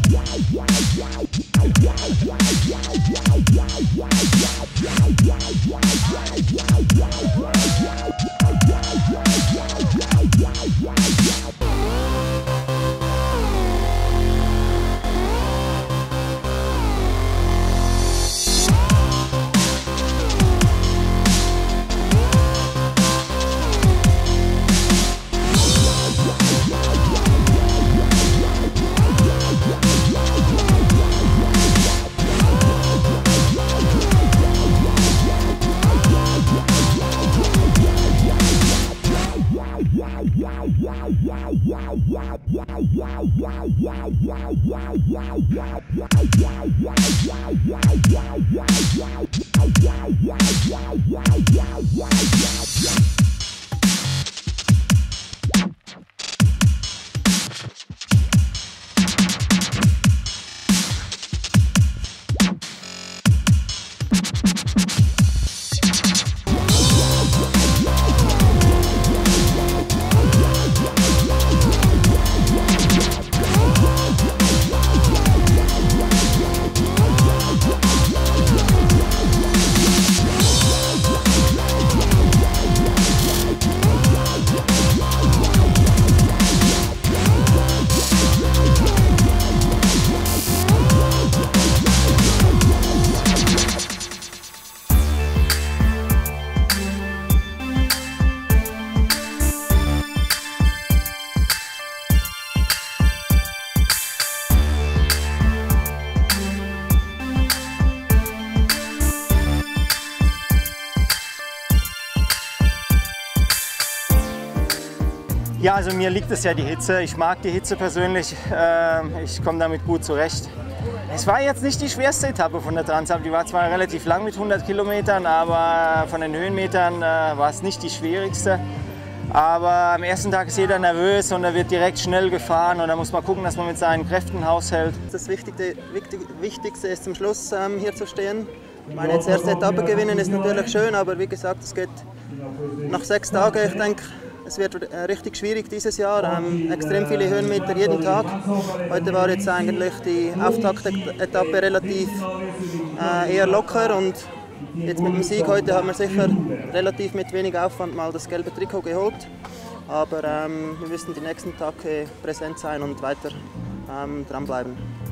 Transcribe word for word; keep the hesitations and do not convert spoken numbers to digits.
Ja, also mir liegt es ja die Hitze. Ich mag die Hitze persönlich. Ich komme damit gut zurecht. Es war jetzt nicht die schwerste Etappe von der Transalp. Die war zwar relativ lang mit hundert Kilometern, aber von den Höhenmetern war es nicht die schwierigste. Aber am ersten Tag ist jeder nervös und da wird direkt schnell gefahren und da muss man gucken, dass man mit seinen Kräften haushält. Das Wichtigste, wichtig, Wichtigste ist zum Schluss ähm, hier zu stehen. Ich meine, jetzt erste Etappe gewinnen ist natürlich schön, aber wie gesagt, es geht nach sechs Tagen. Ich denke, es wird richtig schwierig dieses Jahr. Ähm, extrem viele Höhenmeter jeden Tag. Heute war jetzt eigentlich die Auftaktetappe relativ äh, eher locker und jetzt mit dem Sieg heute haben wir sicher relativ mit wenig Aufwand mal das gelbe Trikot geholt. Aber ähm, wir müssen die nächsten Tage präsent sein und weiter ähm, dranbleiben.